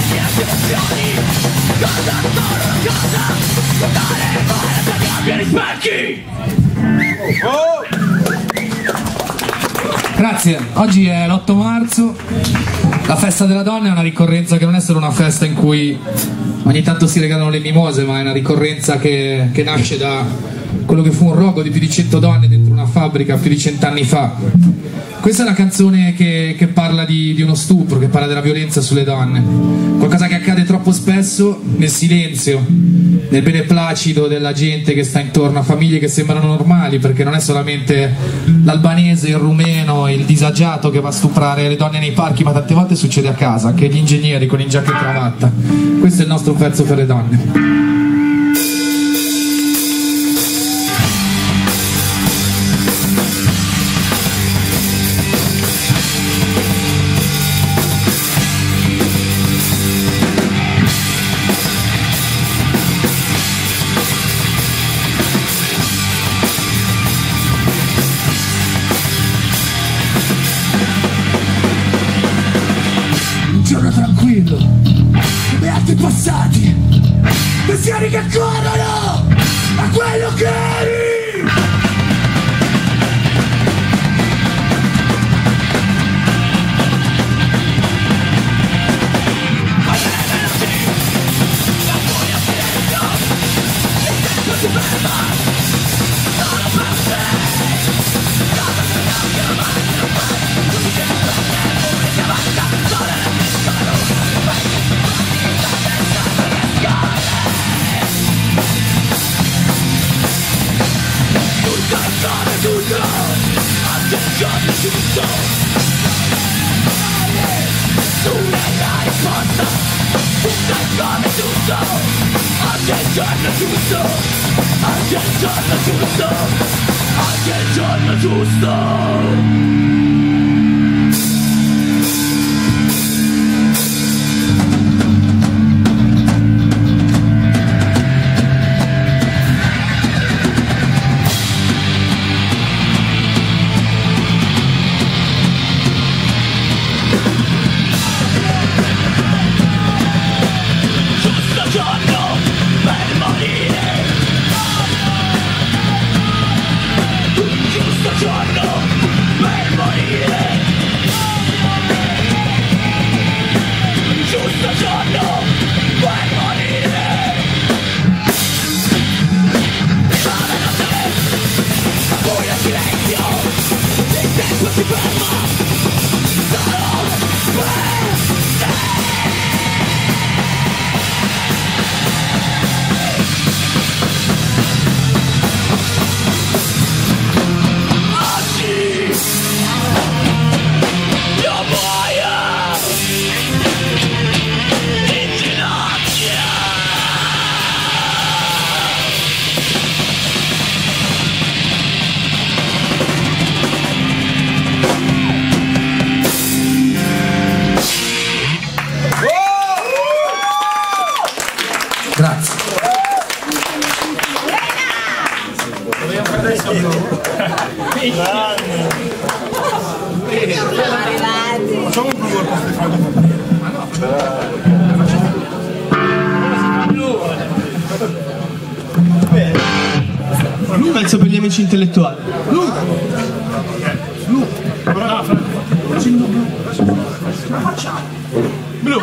Grazie, oggi è l'8 marzo, la festa della donna è una ricorrenza che non è solo una festa in cui ogni tanto si regalano le mimose, ma è una ricorrenza che nasce da quello che fu un rogo di più di 100 donne dentro una fabbrica più di 100 anni fa. Questa è una canzone che parla di uno stupro, che parla della violenza sulle donne, qualcosa che accade troppo spesso nel silenzio, nel beneplacito della gente che sta intorno a famiglie che sembrano normali, perché non è solamente l'albanese, il rumeno, il disagiato che va a stuprare le donne nei parchi, ma tante volte succede a casa, anche gli ingegneri con in giacca e cravatta. Questo è il nostro pezzo per le donne. Giorno tranquillo, come altri passati, pensieri che corrono a quello che eri. Grazie. Facciamo un po' Un pezzo per gli amici intellettuali. Blu.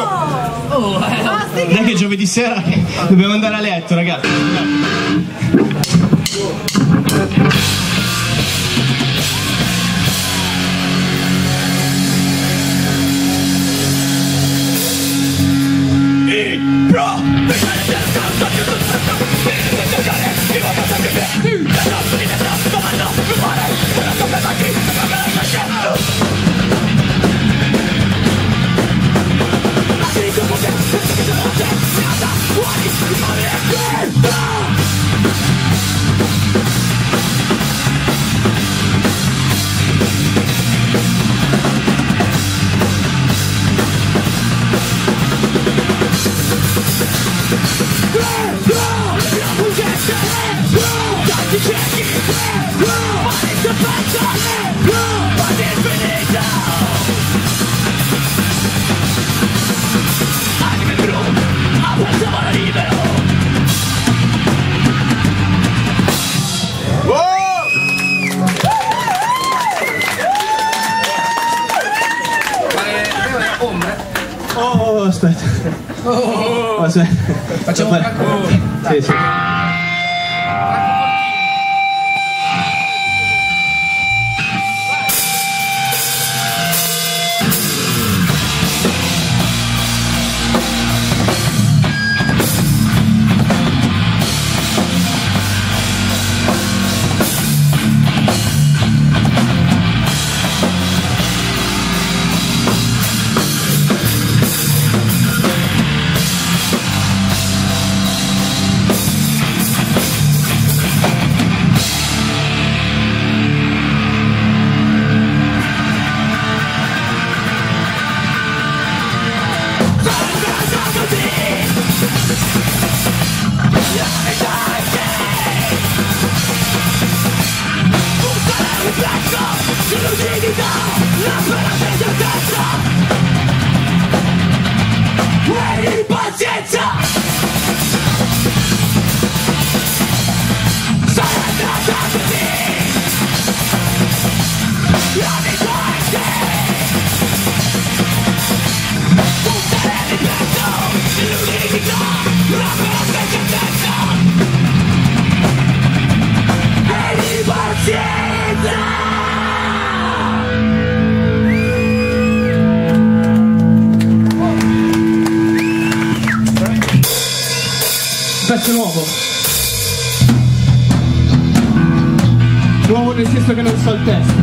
Non è che giovedì sera dobbiamo andare a letto, ragazzi. Yeah! Oh, aspetta. Oh, Aspetta. facciamo un calcolo. Sì, sì. Pezzo nuovo. Nuovo nel senso che non so il testo.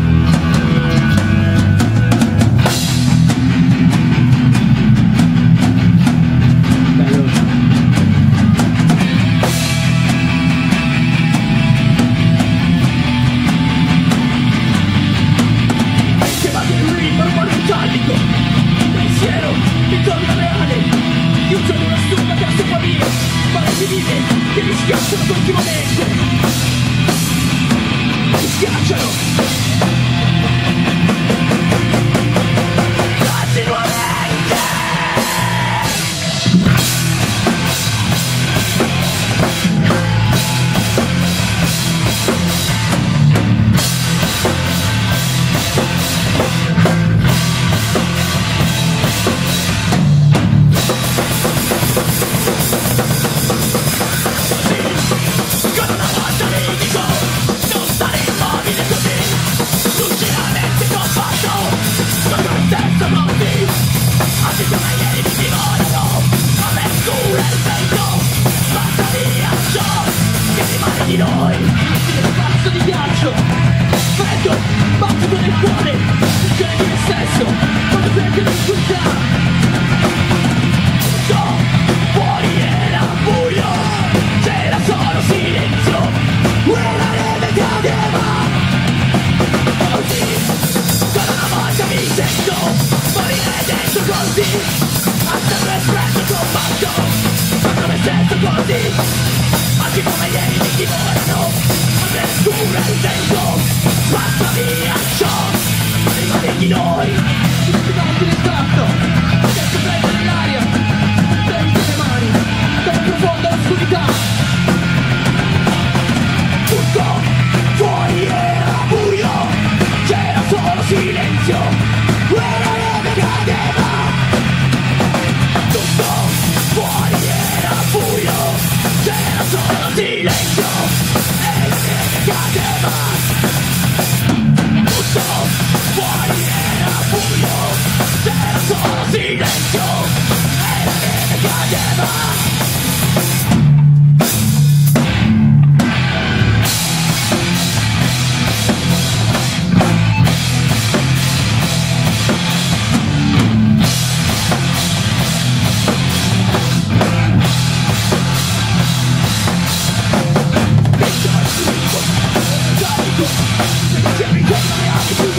Che mi schiacciano continuamente. Mi schiacciano. Continuamente. Di noi, il pazzo di ghiaccio, freddo, battito nel cuore, funzione di me stesso, quando prende l'oscurità. Tutto fuori era buio, c'era solo silenzio, quella neve cadeva. Così, solo una volta mi sento, morire dentro così, hasta lo espresso combatto, contro me stesso così. Oggi come ieri mi divorano, apertura il vento, spazza via ciò, rimane di noi. Tutti davanti nel tatto, adesso prendo nell'aria, prendi le mani, dalla profonda oscurità. Tutto fuori era buio, c'era solo silenzio, quella neve cadeva. Tutto fuori era buio, c'era solo silenzio e la neve cadeva. Tutto fuori era buio, c'era solo silenzio e la neve cadeva. Se mi ricordo le abitudini